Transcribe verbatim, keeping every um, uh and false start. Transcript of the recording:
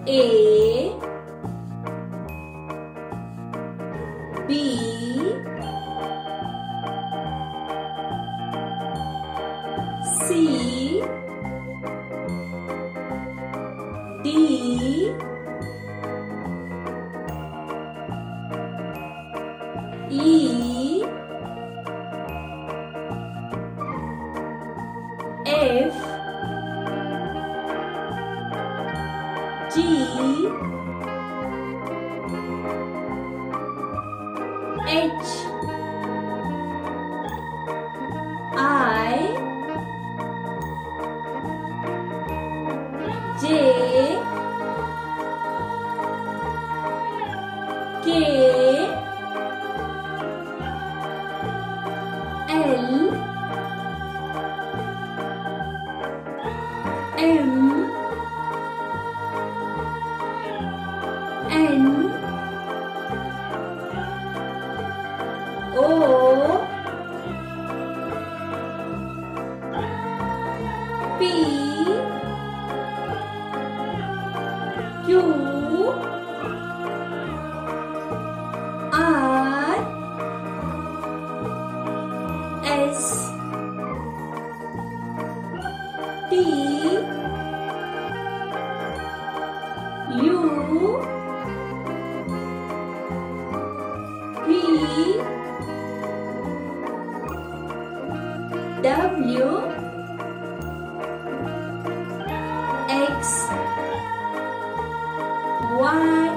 A B C D E F G H I J K L M N O P Q R S T U V W X Y